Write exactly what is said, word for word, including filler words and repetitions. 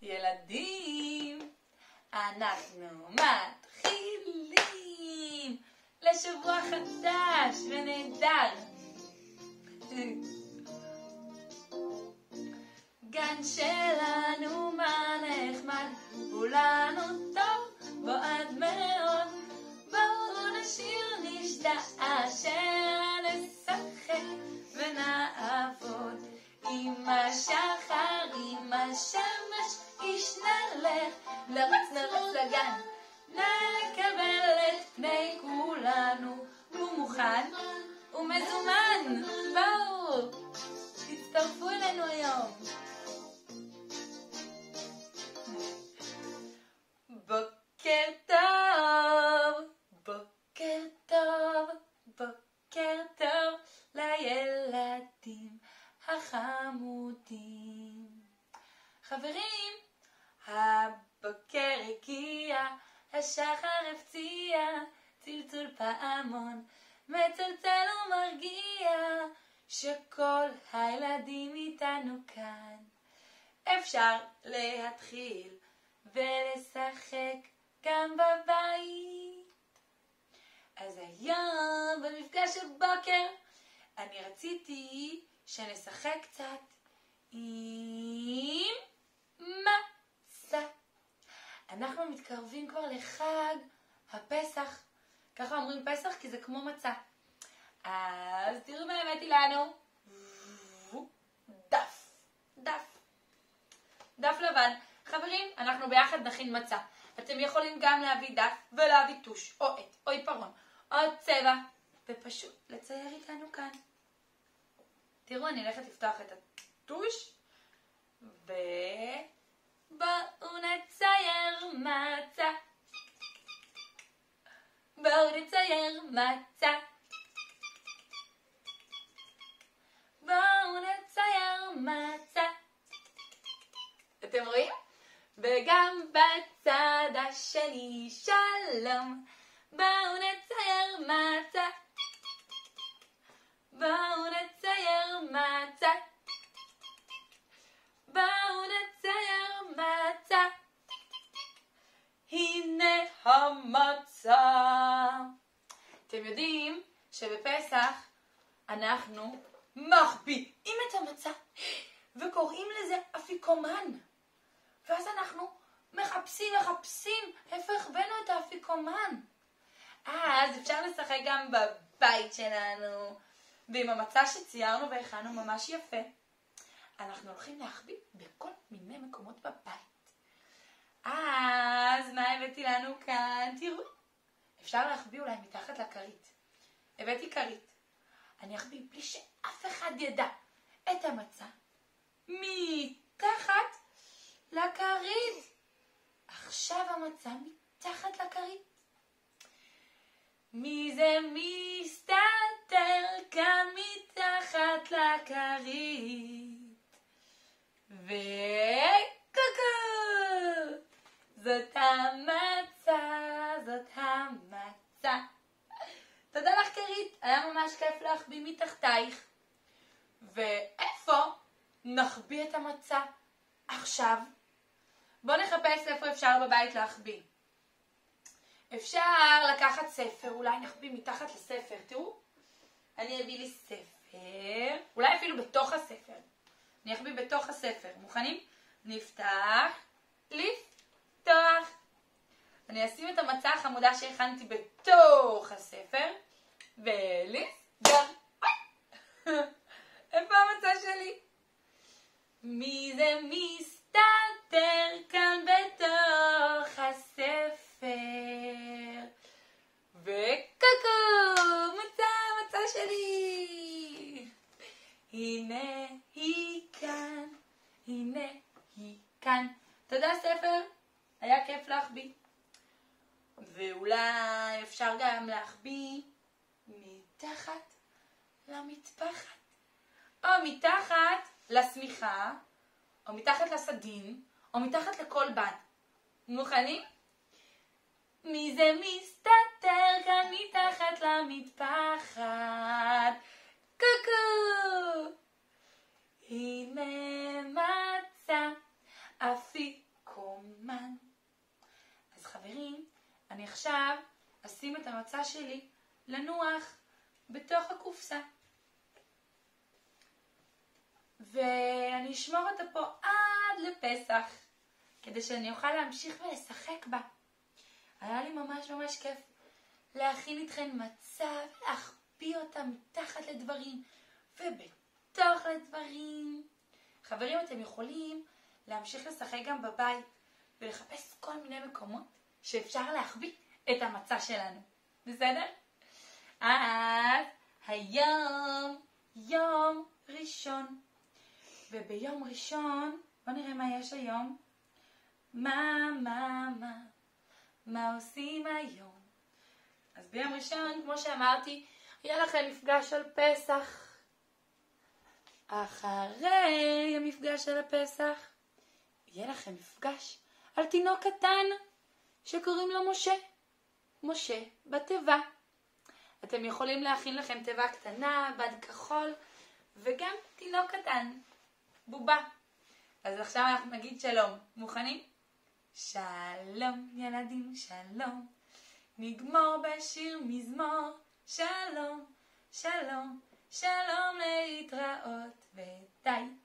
ילדים, אנחנו מתחילים לשבוע חדש ונהדר. גן שלנו מה נחמד, כולנו טוב, בועד מאוד. בואו נשיר, נשתעשע, נשחק ונעבוד. עם השחר, עם השמש, איש נלך, לרוץ נרוץ לגן. נקבל את פני כולנו, הוא מוכן ומזומן. בואו, תצטרפו אלינו היום. בוקר טוב, בוקר טוב, בוקר טוב לילדים החמודים. חברים, הבוקר הגיע, השחר הפציע, צלצול פעמון, מצלצל ומרגיע, שכל הילדים איתנו כאן. אפשר להתחיל ולשחק גם בבית. אז היום במפגש הבוקר אני רציתי שנשחק קצת עם מצה. אנחנו מתקרבים כבר לחג הפסח. ככה אומרים פסח כי זה כמו מצה. אז תראו מה הבאתי לנו. דף. דף. דף לבן. חברים, אנחנו ביחד נכין מצה. אתם יכולים גם להביא דף ולהביא טוש, או עט, או עיפרון, או צבע, ופשוט לצייר איתנו כאן. תראו, אני הולכת לפתוח את הטוש, ובואו נצייר מצה. בואו נצייר מצה. בואו נצייר מצה. אתם רואים? וגם בצד השני שלום. בואו נצייר מצה. בואו נצייר מצה. בואו נצייר מצה. הנה המצה. אתם יודעים שבפסח אנחנו מחביאים את המצה וקוראים לזה אפיקומן. ואז אנחנו מחפשים, מחפשים, איפה החבאנו את האפיקומן. אז אפשר לשחק גם בבית שלנו, ועם המצה שציירנו והכנו ממש יפה. אנחנו הולכים להחביא בכל מיני מקומות בבית. אז מה הבאתי לנו כאן? תראו, אפשר להחביא אולי מתחת לכרית. הבאתי כרית. אני אחביא בלי שאף אחד ידע את המצה מתחת לכרית. עכשיו המצה מתחת לכרית. מי זה מסתתר כאן מתחת לכרית? וקוקו! זאת המצה, זאת המצה. תודה לך כרית, היה ממש כיף להחביא מתחתייך. ואיפה נחביא את המצה עכשיו? בואו נחפש איפה אפשר בבית להחביא. אפשר לקחת ספר, אולי נחביא מתחת לספר, תראו. אני אביא לי ספר, אולי אפילו בתוך הספר. אני אחביא בתוך הספר, מוכנים? נפתח, לפתוח. אני אשים את המצה החמודה שהכנתי בתוך הספר, ולסגר. איפה המצה שלי? מי זה מסתתר כאן בתוך הספר? וקוקו, מצה, מצה שלי. הנה היא כאן, הנה היא כאן. תודה ספר, היה כיף להחביא. ואולי אפשר גם להחביא מתחת למטפחת, או מתחת לשמיכה, או מתחת לסדין, או מתחת לכל בד. מוכנים? מי זה מסתתר כאן מתחת למטפחת? קוקו! הנה מצה, אפיקומן, עכשיו אשים את המצה שלי לנוח בתוך הקופסה. ואני אשמור אותה פה עד לפסח, כדי שאני אוכל להמשיך ולשחק בה. היה לי ממש ממש כיף להכין איתכן מצה ולהחביא אותה מתחת לדברים ובתוך לדברים. חברים, אתם יכולים להמשיך לשחק גם בבית ולחפש כל מיני מקומות שאפשר להחביא את המצה שלנו. בסדר? אז היום יום ראשון, וביום ראשון בוא נראה מה יש היום. מה מה מה מה עושים היום? אז ביום ראשון, כמו שאמרתי, יהיה לכם מפגש על פסח. אחרי המפגש על הפסח יהיה לכם מפגש על תינוק קטן שקוראים לו משה. משה בתיבה. אתם יכולים להכין לכם תיבה קטנה, בד כחול, וגם תינוק קטן, בובה. אז עכשיו אנחנו נגיד שלום. מוכנים? שלום ילדים, שלום. נגמור בשיר מזמור. שלום, שלום, שלום להתראות ודי.